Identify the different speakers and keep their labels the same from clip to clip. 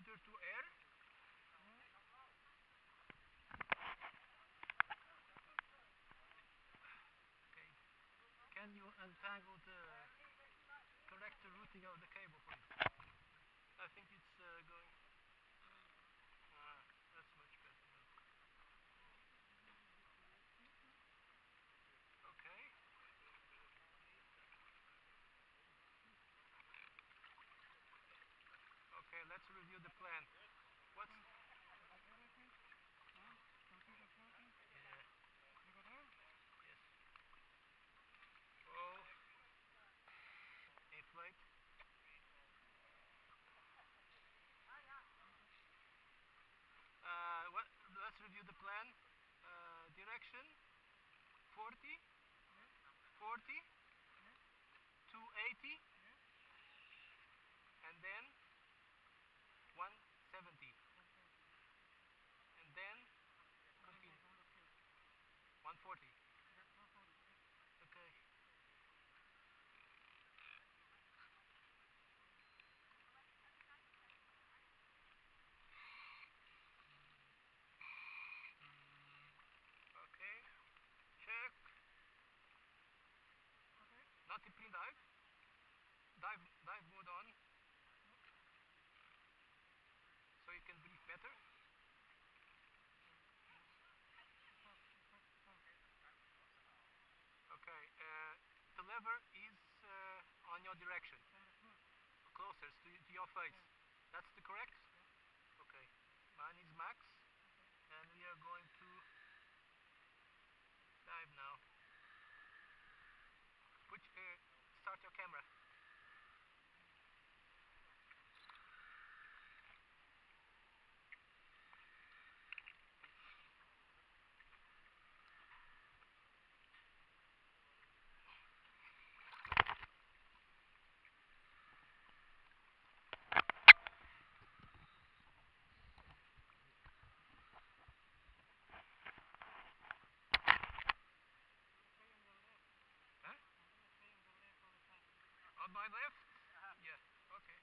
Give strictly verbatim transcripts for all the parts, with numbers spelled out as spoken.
Speaker 1: filter to air. Okay. Can you untangle the correct routing of the cable, please? I think it's uh, going. Ah, that's much better now. Okay. Okay, let's review the plan. What's yeah, yes. Oh, inflate. Uh, what? Let's review the plan. Uh, direction forty, forty, two eighty, and then one seventy, and then continue one forty. Okay. Okay. Check. Not in pre dive. Dive dive mode on, so you can breathe better. Okay. Uh, the lever is uh, on your direction, closer to, to your face. That's the correct? Okay. Mine is max, and we are going to dive now. Put uh, start your camera. Huh? On my left? Yeah. Okay.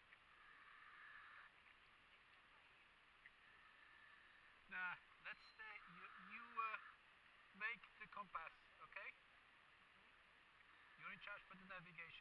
Speaker 1: Nah, let's stay. You, you uh, make the compass, okay? You're in charge for the navigation.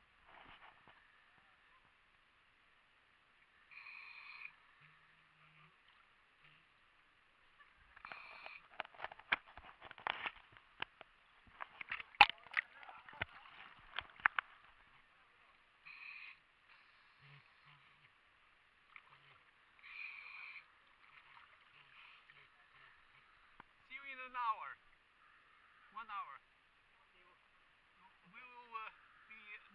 Speaker 1: See you in an hour. One hour. We will uh, be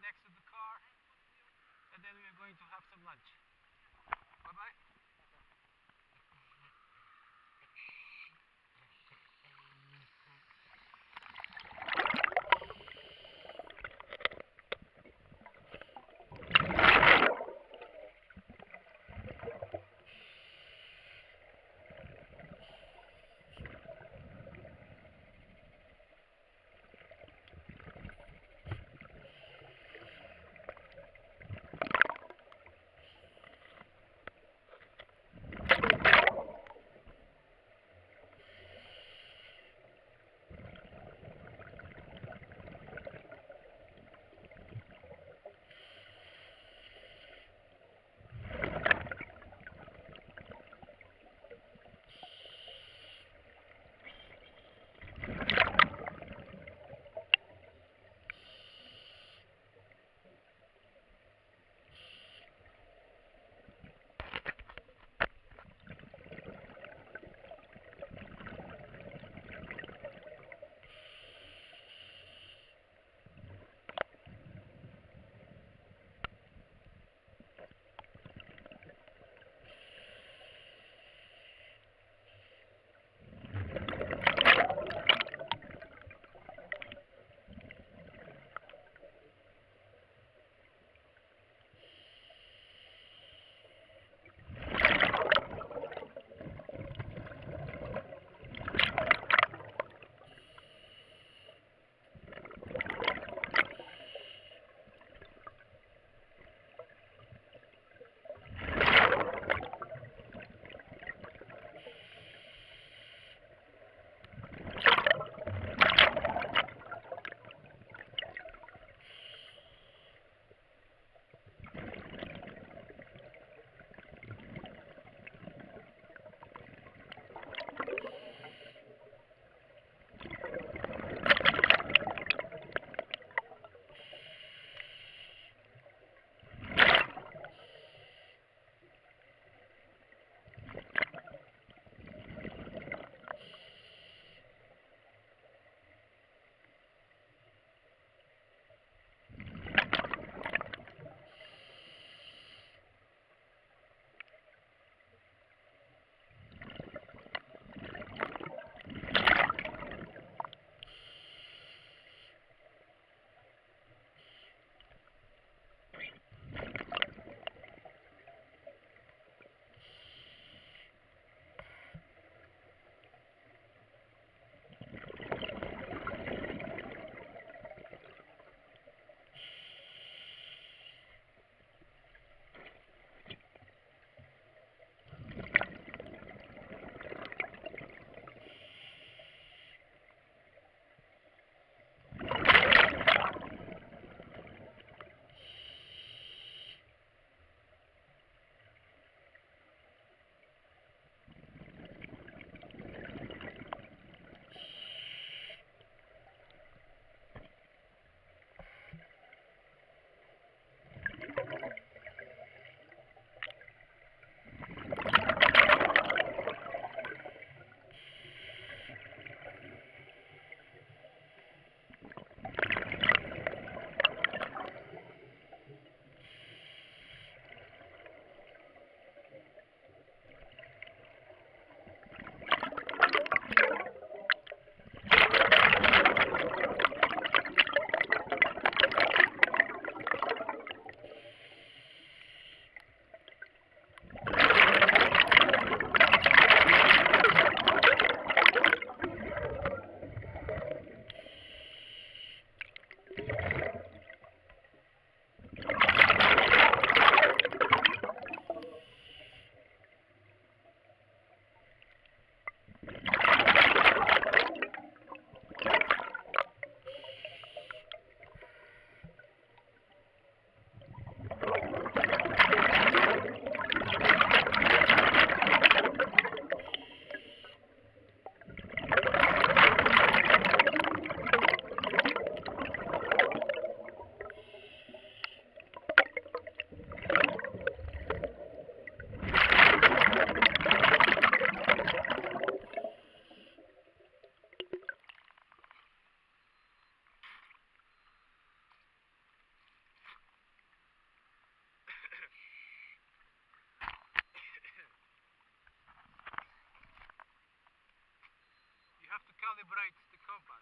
Speaker 1: have to calibrate the compass.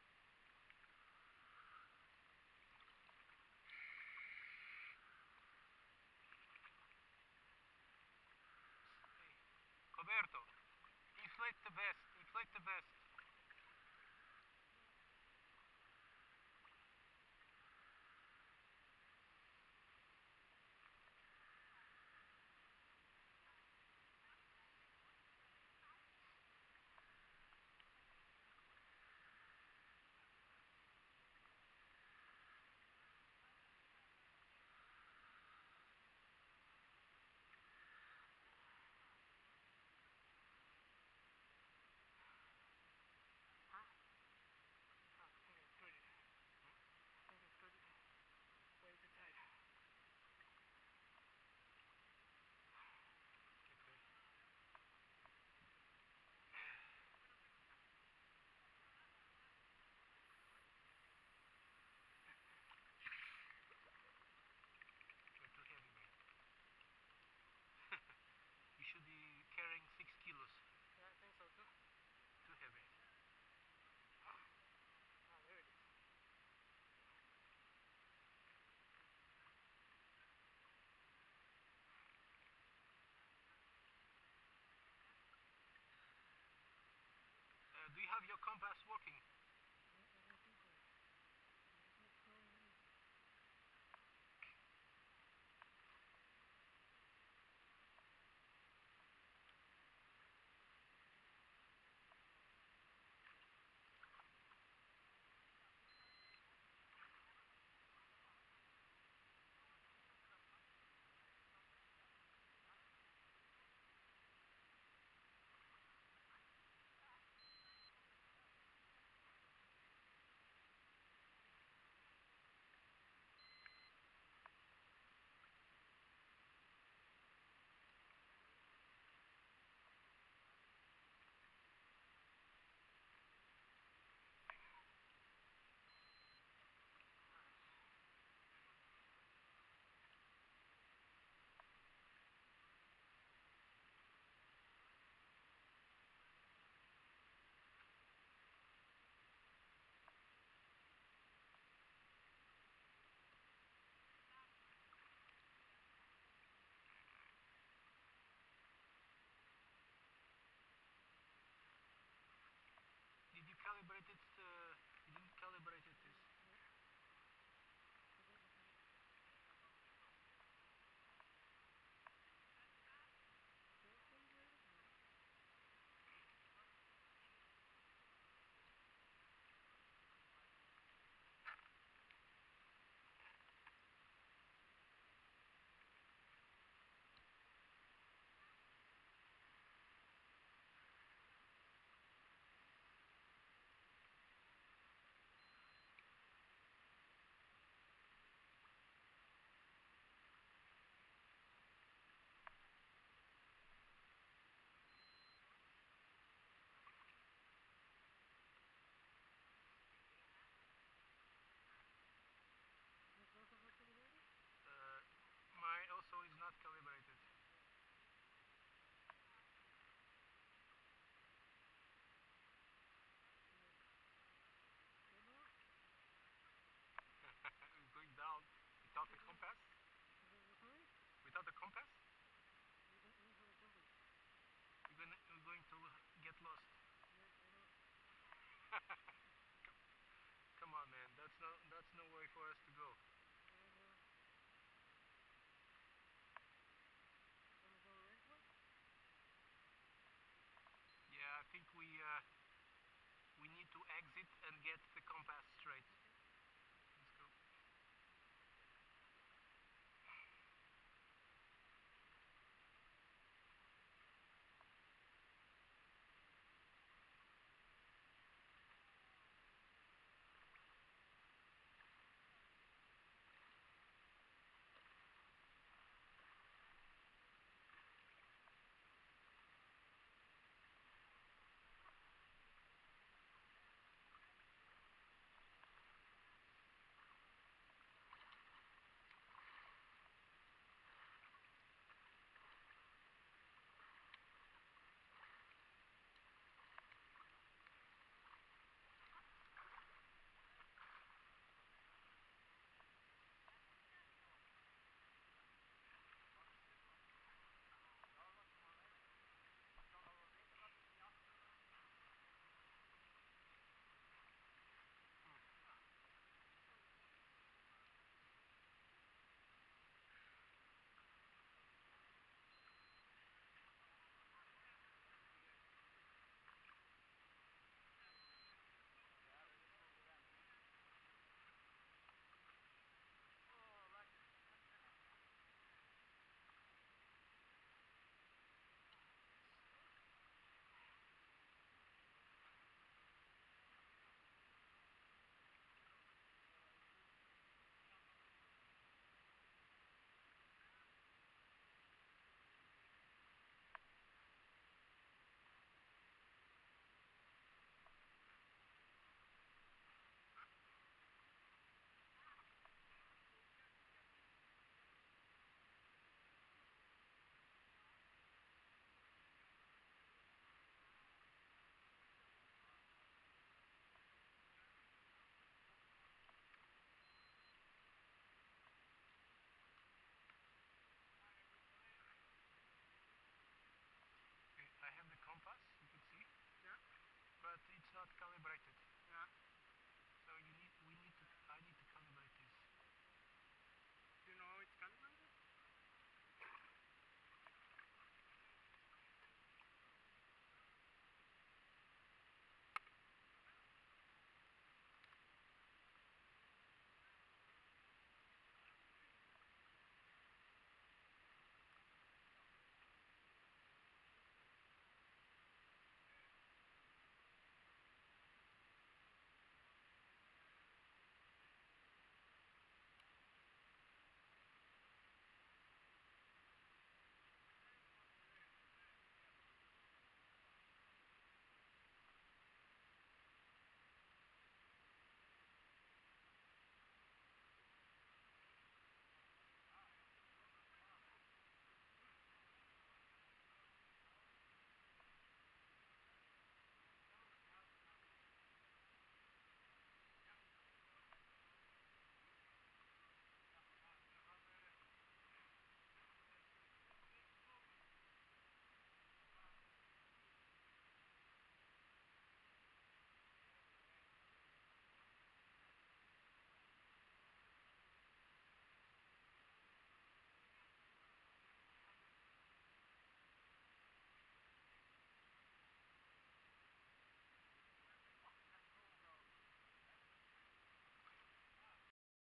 Speaker 1: Roberto, inflate the vest, inflate the vest. You're too heavy, man. You should be carrying six kilos.
Speaker 2: Yeah, I think so too.
Speaker 1: Too heavy.
Speaker 2: Ah, there it is.
Speaker 1: Uh, do you have your compass working?